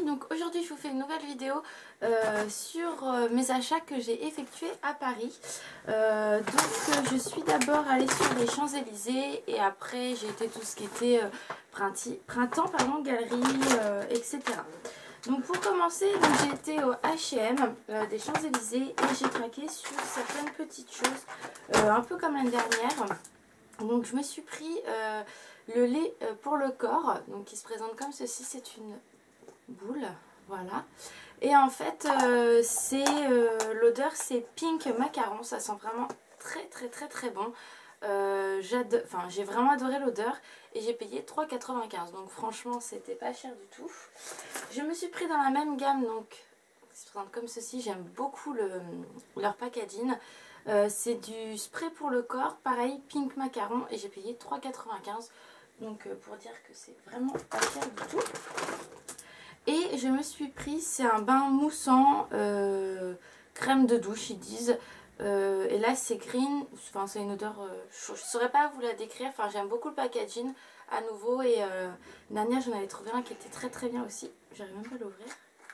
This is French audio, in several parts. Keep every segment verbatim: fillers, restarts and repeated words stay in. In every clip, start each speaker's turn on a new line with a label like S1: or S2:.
S1: donc aujourd'hui je vous fais une nouvelle vidéo euh, sur euh, mes achats que j'ai effectués à Paris. Euh, donc euh, je suis d'abord allée sur les Champs-Élysées et après j'ai été tout ce qui était euh, printemps, printemps pardon, galerie, euh, et cetera. Donc pour commencer, j'ai été au H et M euh, des Champs-Élysées et j'ai craqué sur certaines petites choses, euh, un peu comme l'année dernière. Donc je me suis pris euh, le lait euh, pour le corps, donc qui se présente comme ceci, c'est une boule, voilà. Et en fait, euh, c'est euh, l'odeur c'est pink macaron, ça sent vraiment très très très très bon. Euh, enfin, j'ai vraiment adoré l'odeur et j'ai payé trois quatre-vingt-quinze, donc franchement c'était pas cher du tout. Je me suis pris dans la même gamme, donc qui se présente comme ceci, j'aime beaucoup le, leur packaging. Euh, c'est du spray pour le corps, pareil, pink macaron, et j'ai payé trois quatre-vingt-quinze. Donc euh, pour dire que c'est vraiment pas cher du tout. Et je me suis pris, c'est un bain moussant, euh, crème de douche ils disent. Euh, et là c'est green, enfin c'est une odeur, euh, je ne saurais pas vous la décrire, enfin j'aime beaucoup le packaging à nouveau. Et euh, l'année dernière j'en avais trouvé un qui était très très bien aussi, j'arrive même pas à l'ouvrir.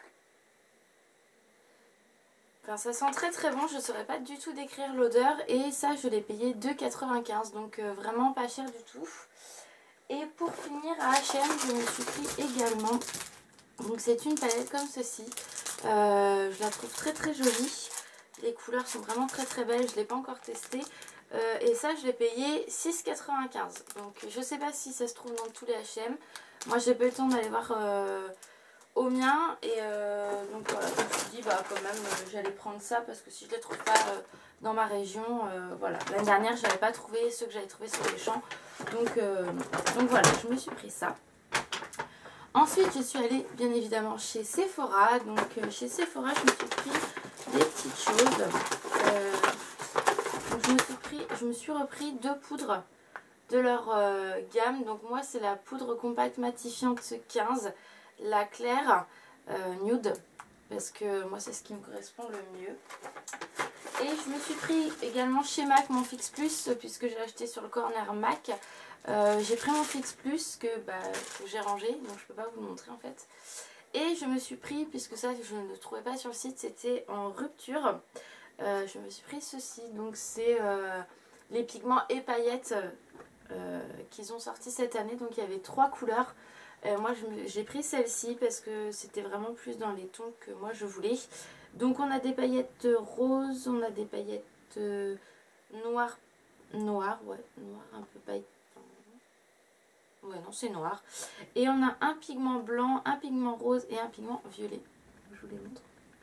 S1: Enfin, ça sent très très bon, je ne saurais pas du tout décrire l'odeur et ça je l'ai payé deux quatrante-quinze, donc euh, vraiment pas cher du tout. Et pour finir à H et M je me suis pris également, donc c'est une palette comme ceci, euh, je la trouve très très jolie, les couleurs sont vraiment très très belles, je ne l'ai pas encore testée. Euh, et ça je l'ai payé six quatre-vingt-quinze, donc je sais pas si ça se trouve dans tous les H et M, moi j'ai pas eu le temps d'aller voir euh, au mien et euh, donc voilà, je me suis dit bah quand même euh, j'allais prendre ça parce que si je les trouve pas euh, dans ma région, euh, voilà, l'année dernière je n'avais pas trouvé ceux que j'avais trouvé sur les champs, donc, euh, donc voilà, je me suis pris ça. Ensuite je suis allée bien évidemment chez Sephora, donc euh, chez Sephora je me suis pris des petites choses, euh, donc je me suis pris, je me suis repris deux poudres de leur euh, gamme, donc moi c'est la poudre compacte matifiante quinze, la claire euh, nude, parce que moi c'est ce qui me correspond le mieux. Et je me suis pris également chez MAC mon Fix Plus, puisque j'ai acheté sur le corner MAC. Euh, j'ai pris mon Fix Plus que, bah, que j'ai rangé, donc je peux pas vous le montrer en fait. Et je me suis pris, puisque ça je ne le trouvais pas sur le site, c'était en rupture, euh, je me suis pris ceci, donc c'est euh, les pigments et paillettes euh, qu'ils ont sorti cette année, donc il y avait trois couleurs. Euh, moi j'ai pris celle-ci parce que c'était vraiment plus dans les tons que moi je voulais. Donc on a des paillettes roses, on a des paillettes euh, noires, noires, ouais, noires, un peu paillettes. Ouais, non, c'est noir. Et on a un pigment blanc, un pigment rose et un pigment violet. Je vous les montre.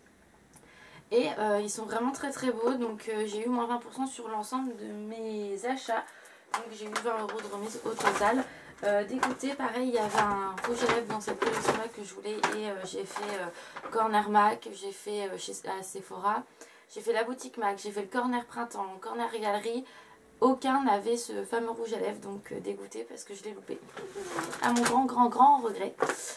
S1: Et euh, ils sont vraiment très très beaux. Donc euh, j'ai eu moins vingt pour cent sur l'ensemble de mes achats. Donc j'ai eu vingt euros de remise au total. Euh, Dégoûté, pareil, il y avait un rouge à lèvres dans cette collection-là que je voulais. Et euh, j'ai fait euh, Corner MAC, j'ai fait euh, chez à Sephora. J'ai fait la boutique MAC, j'ai fait le Corner Printemps, Corner Galerie. Aucun n'avait ce fameux rouge à lèvres, donc euh, dégoûté parce que je l'ai loupé. À mon grand grand grand regret.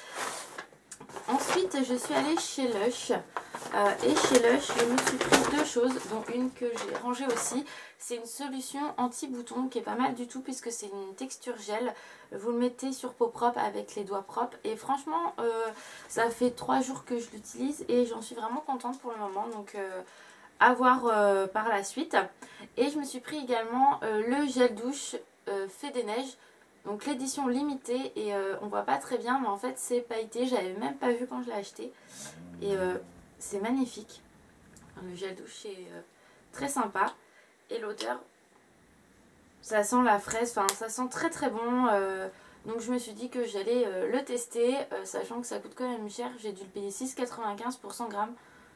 S1: Ensuite je suis allée chez Lush. Euh, et chez Lush je me suis pris deux choses, dont une que j'ai rangée aussi. C'est une solution anti-bouton qui est pas mal du tout puisque c'est une texture gel. Vous le mettez sur peau propre avec les doigts propres. Et franchement euh, ça fait trois jours que je l'utilise et j'en suis vraiment contente pour le moment. Donc euh, à voir euh, par la suite. Et je me suis pris également euh, le gel douche euh, Fée des Neiges, donc l'édition limitée, et euh, on voit pas très bien mais en fait c'est pailleté, j'avais même pas vu quand je l'ai acheté et euh, c'est magnifique. Le gel douche est euh, très sympa et l'odeur, ça sent la fraise, enfin ça sent très très bon, euh, donc je me suis dit que j'allais euh, le tester, euh, sachant que ça coûte quand même cher. J'ai dû le payer six quatre-vingt-quinze pour cent grammes.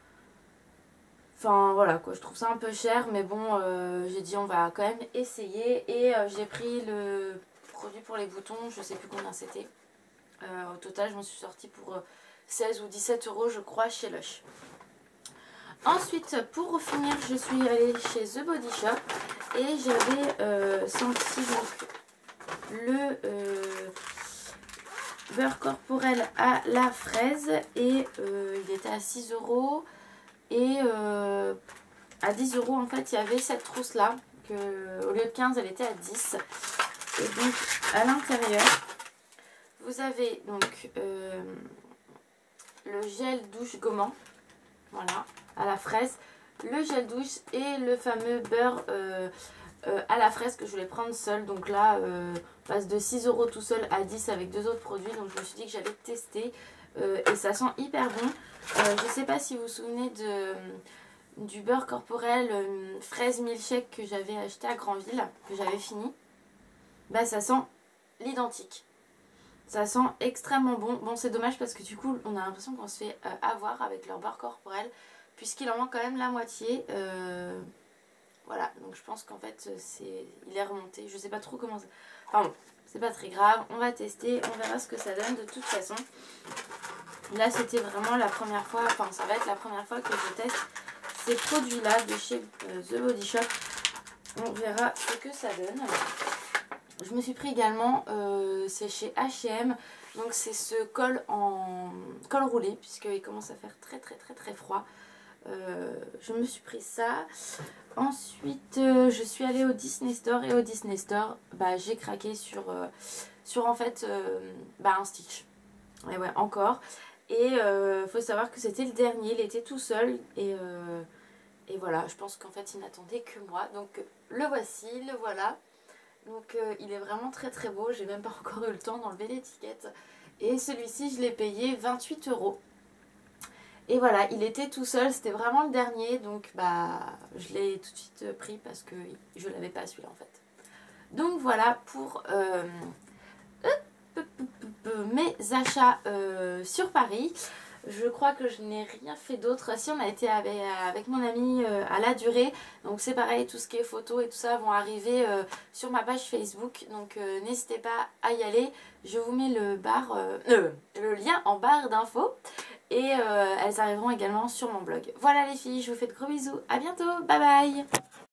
S1: Enfin voilà quoi, je trouve ça un peu cher, mais bon, euh, j'ai dit on va quand même essayer. Et euh, j'ai pris le produit pour les boutons, je sais plus combien c'était. Euh, au total, je m'en suis sortie pour euh, seize ou dix-sept euros, je crois, chez Lush. Ensuite, pour finir, je suis allée chez The Body Shop et j'avais euh, senti donc le euh, beurre corporel à la fraise et euh, il était à six euros. Et euh, à dix euros en fait il y avait cette trousse là, que, au lieu de quinze elle était à dix. Et donc à l'intérieur vous avez donc euh, le gel douche gommant, voilà, à la fraise, le gel douche et le fameux beurre euh, euh, à la fraise que je voulais prendre seul. Donc là, euh, on passe de six euros tout seul à dix avec deux autres produits. Donc je me suis dit que j'allais tester euh, et ça sent hyper bon. Euh, je ne sais pas si vous vous souvenez de, du beurre corporel euh, fraise milkshake que j'avais acheté à Granville, que j'avais fini. Bah ça sent l'identique. Ça sent extrêmement bon. Bon, c'est dommage parce que du coup, on a l'impression qu'on se fait euh, avoir avec leur beurre corporel, puisqu'il en manque quand même la moitié. Euh, voilà, donc je pense qu'en fait, c'est, il est remonté. Je sais pas trop comment ça... Enfin bon, c'est pas très grave. On va tester, on verra ce que ça donne de toute façon. Là, c'était vraiment la première fois, enfin, ça va être la première fois que je teste ces produits-là de chez euh, The Body Shop. On verra ce que ça donne. Je me suis pris également, euh, c'est chez H et M, donc c'est ce col en col roulé, puisqu'il commence à faire très très très très froid. Euh, je me suis pris ça. Ensuite, euh, je suis allée au Disney Store, et au Disney Store, bah, j'ai craqué sur, euh, sur en fait euh, bah, un Stitch. Et ouais, encore. Et il euh, faut savoir que c'était le dernier, il était tout seul, et, euh, et voilà, je pense qu'en fait il n'attendait que moi. Donc le voici, le voilà. Donc euh, il est vraiment très très beau, j'ai même pas encore eu le temps d'enlever l'étiquette. Et celui-ci je l'ai payé vingt-huit euros. Et voilà, il était tout seul, c'était vraiment le dernier, donc bah je l'ai tout de suite pris parce que je l'avais pas celui-là en fait. Donc voilà pour euh, mes achats euh, sur Paris. Je crois que je n'ai rien fait d'autre. Si, on a été avec, avec mon ami euh, à La Durée. Donc c'est pareil, tout ce qui est photos et tout ça vont arriver euh, sur ma page Facebook. Donc euh, n'hésitez pas à y aller. Je vous mets le, bar, euh, euh, le lien en barre d'infos. Et euh, elles arriveront également sur mon blog. Voilà les filles, je vous fais de gros bisous. À bientôt, bye bye.